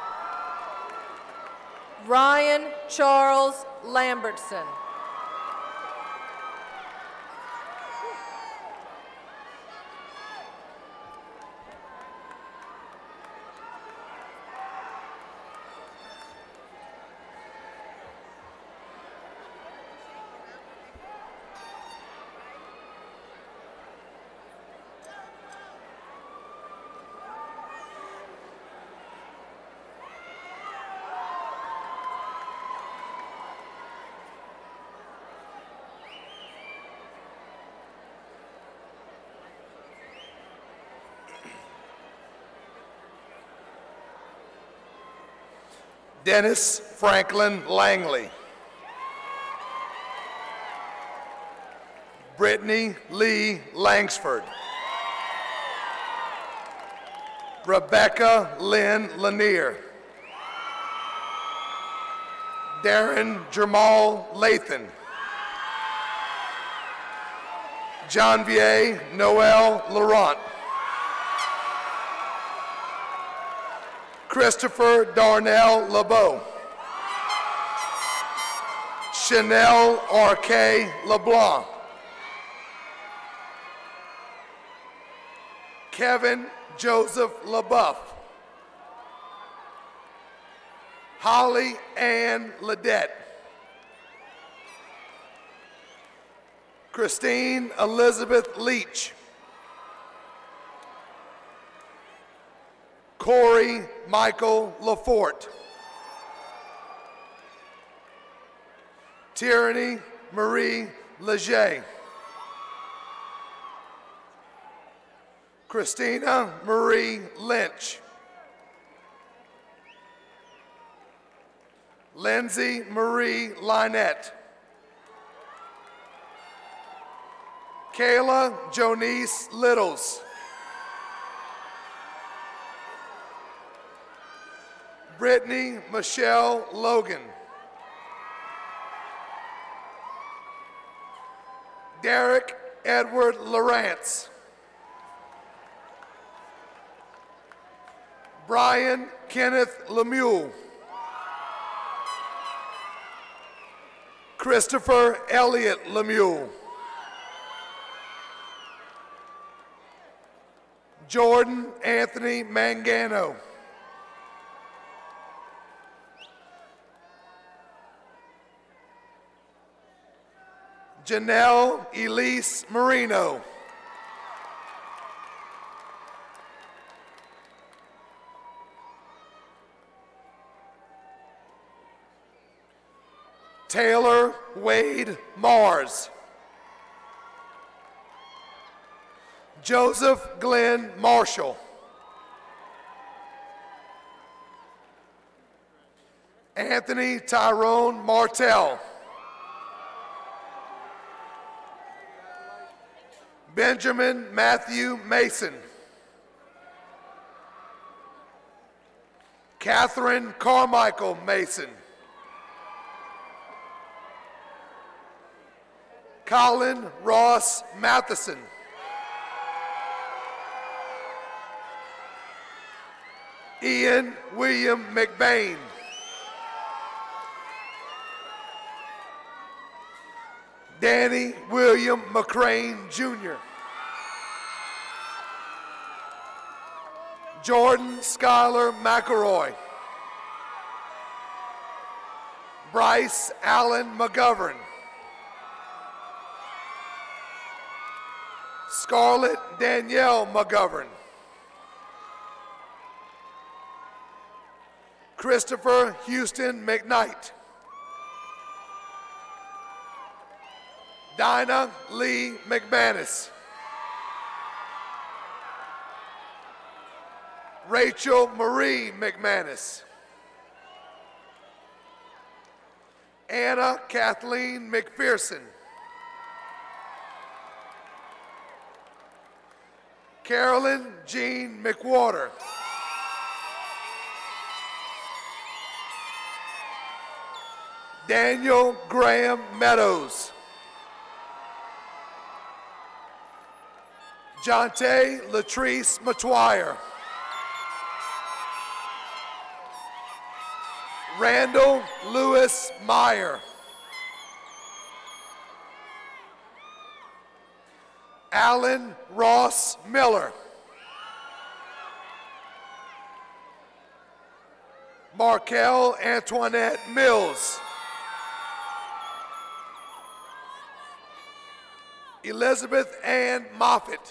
Ryan Charles Lambertson. Dennis Franklin Langley. Brittany Lee Langsford. Rebecca Lynn Lanier. Darren Jamal Lathan. Janvier Noel Laurent. Christopher Darnell LeBeau. Chanel R.K. LeBlanc. Kevin Joseph LaBeouf. Holly Ann Ledette. Christine Elizabeth Leach. Corey Michael Lafort. Tyranny Marie Leger. Christina Marie Lynch. Lindsay Marie Lynette. Kayla Jonice Littles. Brittany Michelle Logan. Derek Edward Lawrence. Brian Kenneth Lemuel. Christopher Elliott Lemuel. Jordan Anthony Mangano. Janelle Elise Marino. Taylor Wade Mars. Joseph Glenn Marshall. Anthony Tyrone Martell. Benjamin Matthew Mason. Catherine Carmichael Mason. Colin Ross Matheson. Ian William McBain. Danny William McCrane Jr. Jordan Skylar McElroy. Bryce Allen McGovern. Scarlett Danielle McGovern. Christopher Houston McKnight. Dinah Lee McManus. Rachel Marie McManus. Anna Kathleen McPherson. Carolyn Jean McWater. Daniel Graham Meadows. Jonte Latrice Matwire. Randall Lewis Meyer. Alan Ross Miller. Markel Antoinette Mills. Elizabeth Ann Moffitt.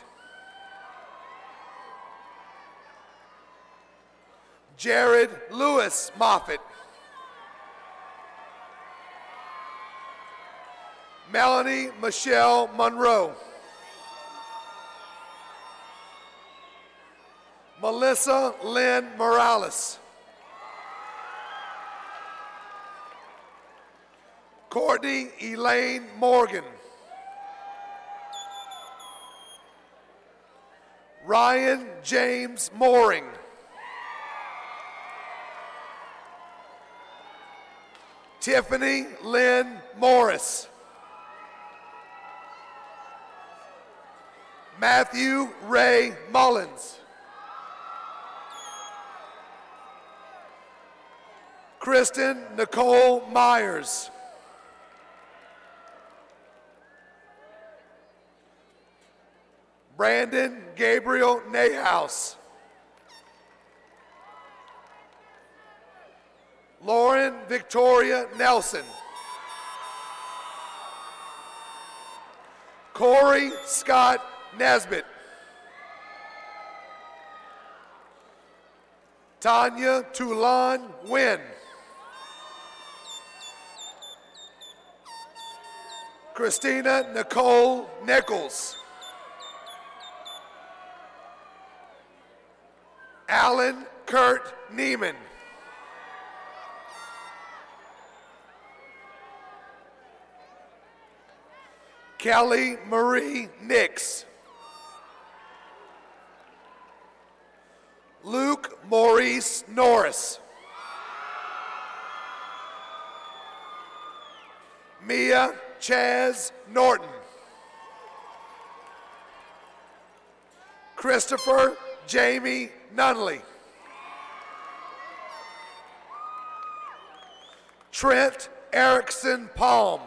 Jared Lewis Moffitt. Melanie Michelle Monroe. Melissa Lynn Morales. Courtney Elaine Morgan. Ryan James Mooring. Tiffany Lynn Morris. Matthew Ray Mullins. Kristen Nicole Myers. Brandon Gabriel Nayhouse. Lauren Victoria Nelson. Corey Scott Nesbitt. Tanya Toulon Wynn. Christina Nicole Nichols. Alan Kurt Neiman. Kelly Marie Nix. Luke Maurice Norris. Mia Chaz Norton. Christopher Jamie Nunley. Trent Erickson Palm.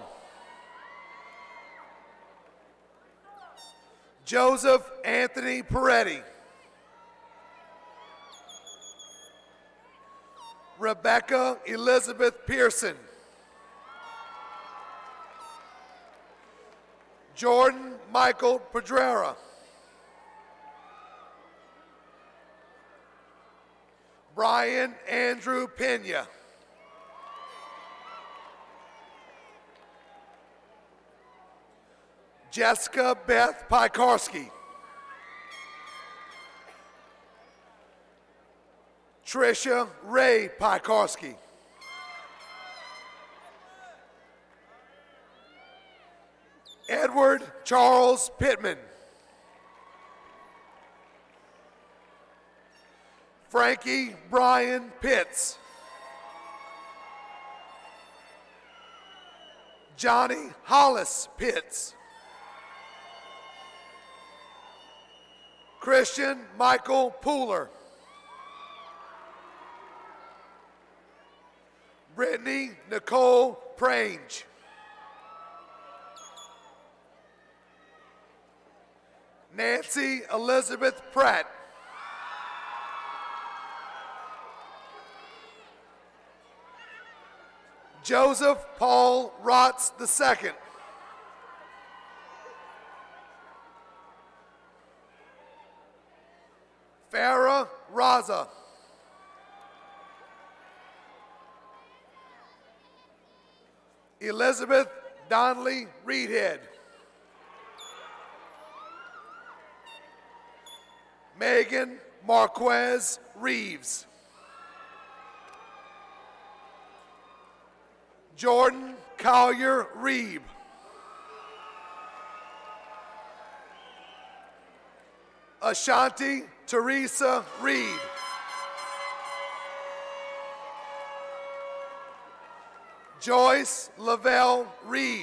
Joseph Anthony Peretti. Rebecca Elizabeth Pearson. Jordan Michael Pedrera. Brian Andrew Pena. Jessica Beth Pikarski. Tricia Ray Pikarski. Edward Charles Pittman. Frankie Brian Pitts. Johnny Hollis Pitts. Christian Michael Pooler. Brittany Nicole Prange. Nancy Elizabeth Pratt. Joseph Paul Rotz II. Farah Raza. Elizabeth Donnelly Reedhead. Megan Marquez Reeves. Jordan Collier Reeb. Ashanti Teresa Reed. Joyce Lavelle Reed.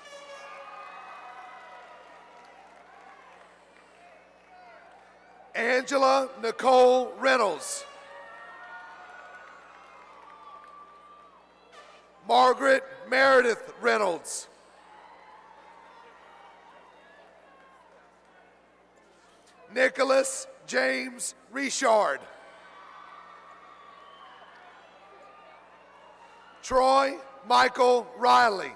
Angela Nicole Reynolds. Margaret Meredith Reynolds. Nicholas James Richard. Troy Michael Riley.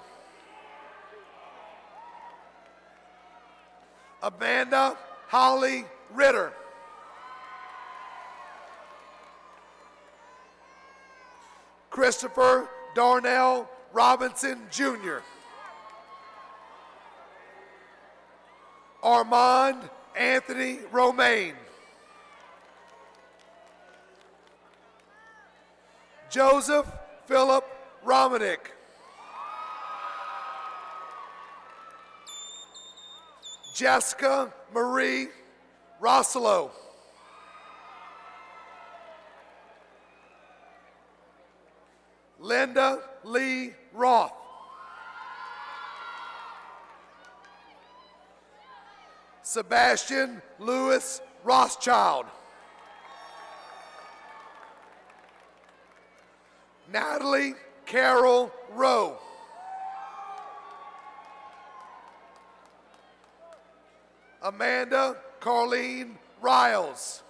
Amanda Holly Ritter. Christopher Darnell Robinson Jr. Armand Anthony Romaine. Joseph Philip Romanick. Jessica Marie Rosselo. Linda Lee Roth. Sebastian Lewis Rothschild. Natalie Carol Rowe. Amanda Carlene Riles.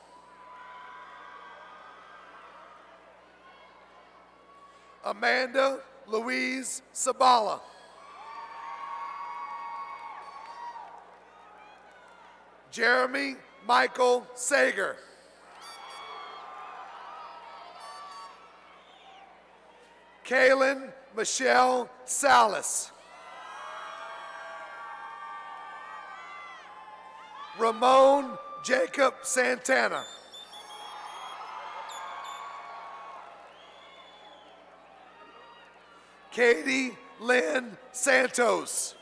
Amanda Louise Sabala. Jeremy Michael Sager. Kaylin Michelle Salas. Ramon Jacob Santana. Katie Lynn Santos.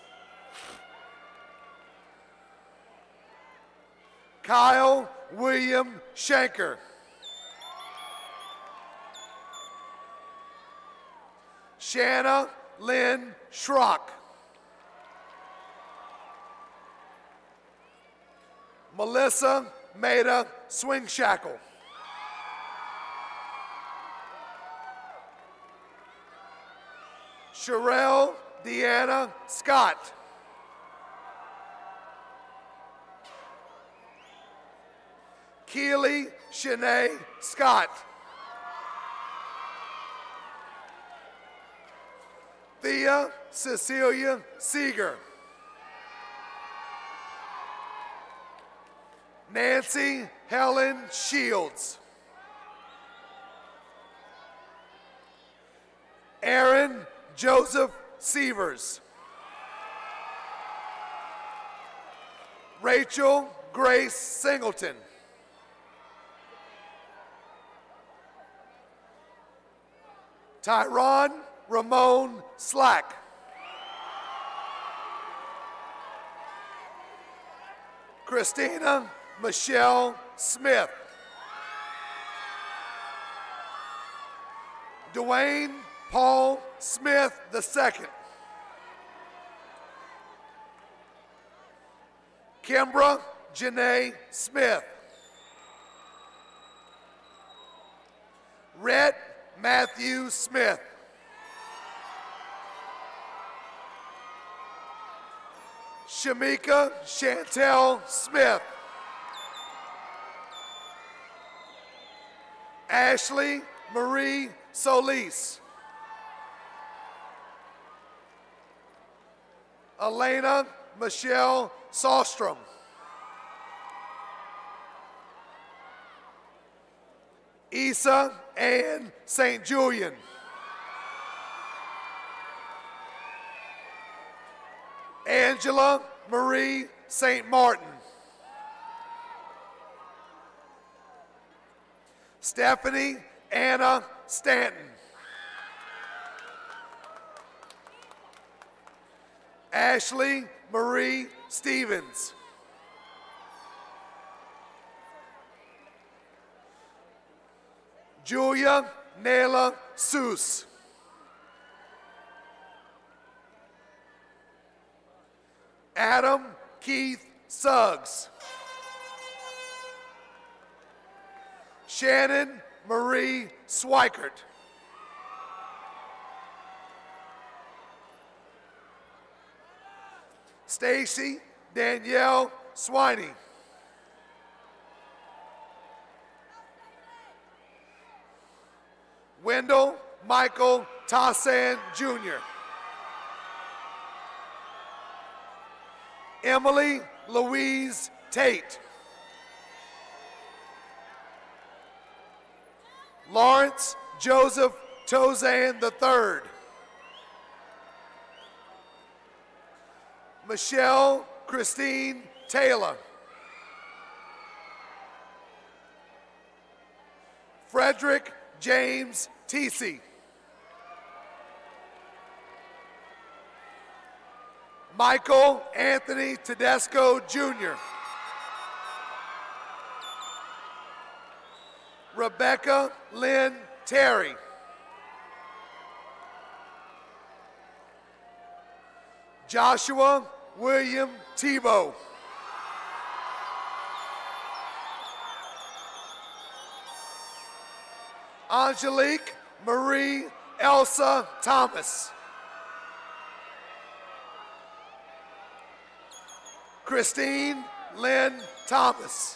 Kyle William Shanker. Shanna Lynn Schrock. Melissa Maida Swingshackle. Sherelle Deanna Scott. Keely Shanae Scott. Thea Cecilia Seeger. Nancy Helen Shields. Aaron Joseph Sievers. Rachel Grace Singleton. Tyron Ramon Slack. Christina Michelle Smith. Dwayne Paul Smith II. Kimbra Janae Smith. Rhett Matthew Smith. Shamika Chantel Smith. Ashley Marie Solis. Elena Michelle Sostrom. Issa Ann St. Julian. Angela Marie St. Martin. Stephanie Anna Stanton. Ashley Marie Stevens. Julia Nayla Seuss. Adam Keith Suggs. Shannon Marie Swikert. Stacy Danielle Swiney. Wendell Michael Tassan Jr. Emily Louise Tate. Lawrence Joseph Tozan III. Michelle Christine Taylor. Frederick James Teesey. Michael Anthony Tedesco Jr. Rebecca Lynn Terry. Joshua William Tebow. Angelique Marie Elsa Thomas. Christine Lynn Thomas.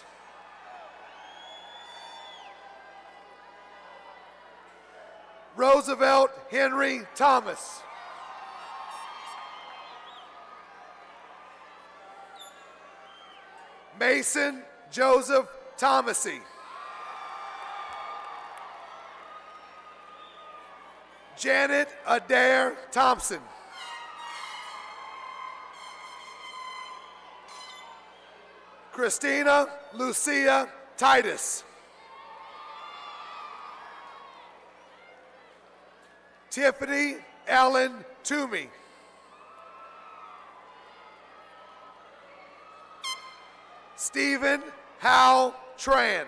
Roosevelt Henry Thomas. Mason Joseph Thomasy. Janet Adair Thompson. Christina Lucia Titus. Tiffany Ellen Toomey. Stephen Hal Tran.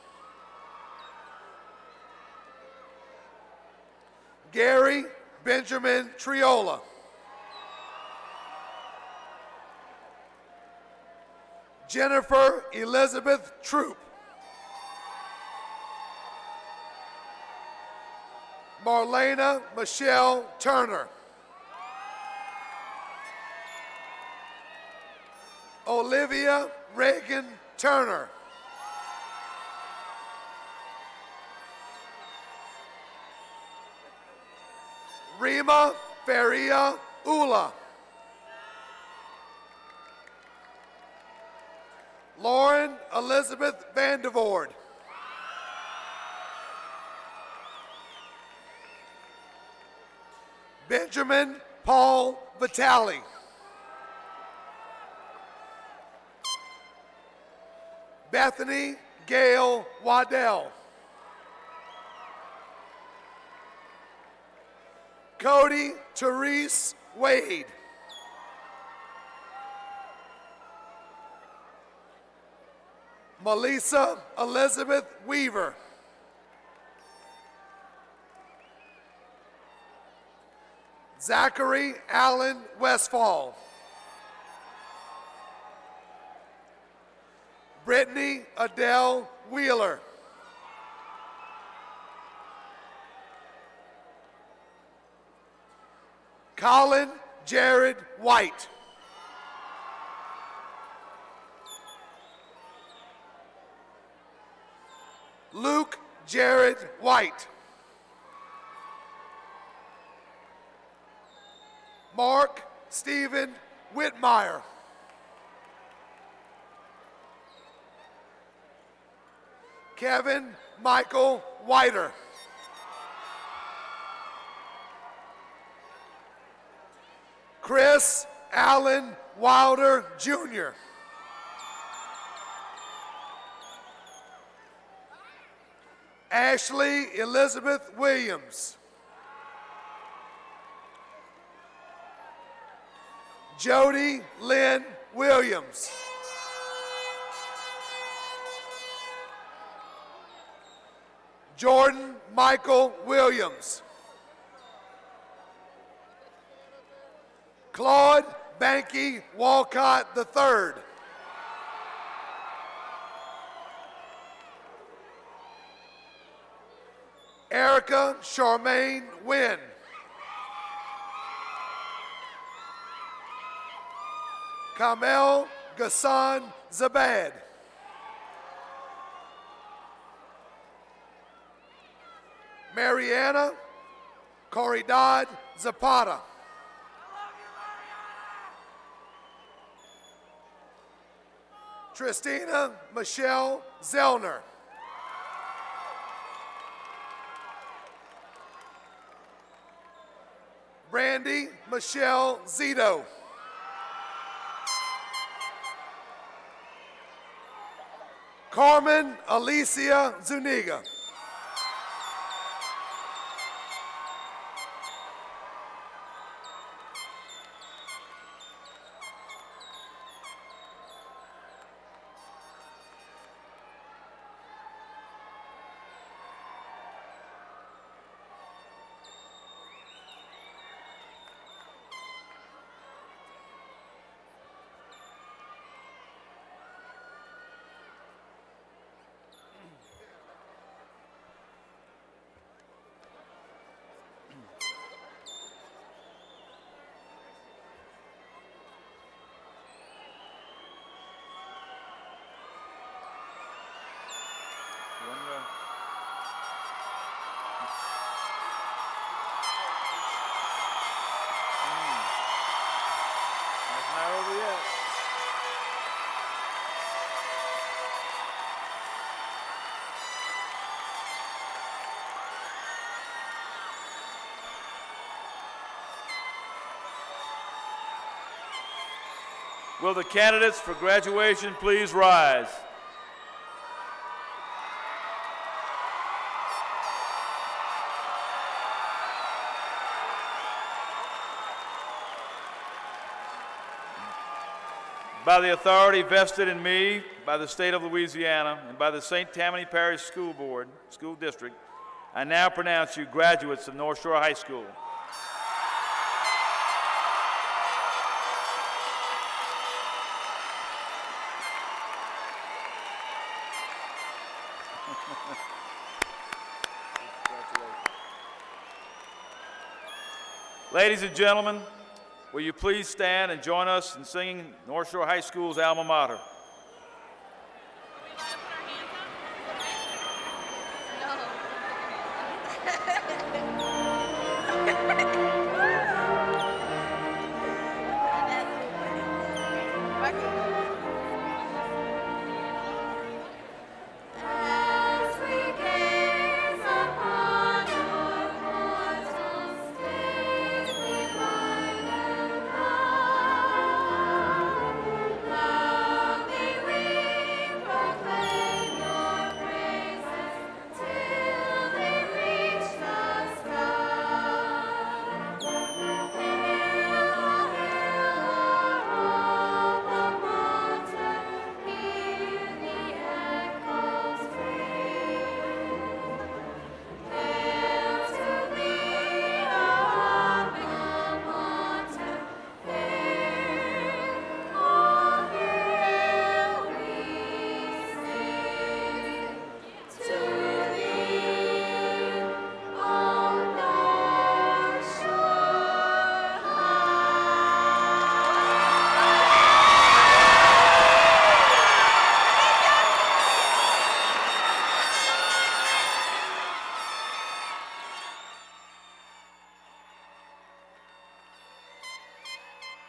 Gary Benjamin Triola. Jennifer Elizabeth Troop. Marlena Michelle Turner. Olivia Reagan Turner. Rima Faria Ula. Lauren Elizabeth Vandervoort. Benjamin Paul Vitale. Bethany Gail Waddell. Cody Therese Wade. Melissa Elizabeth Weaver. Zachary Allen Westfall. Brittany Adele Wheeler. Colin Jared White. Luke Jared White. Mark Stephen Whitmire. Kevin Michael Whiter. Chris Allen Wilder Jr. Ashley Elizabeth Williams. Jody Lynn Williams. Jordan Michael Williams. Claude Banky Walcott III. Erica Charmaine Wynn. Kamel Ghassan Zabad. Mariana Corridad Zapata. Tristina Michelle Zellner. Brandy Michelle Zito. Carmen Alicia Zuniga. Will the candidates for graduation please rise? By the authority vested in me by the state of Louisiana and by the St. Tammany Parish School Board, School District, I now pronounce you graduates of North Shore High School. Ladies and gentlemen, will you please stand and join us in singing North Shore High School's alma mater?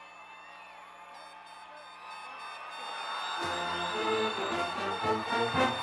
Thank you.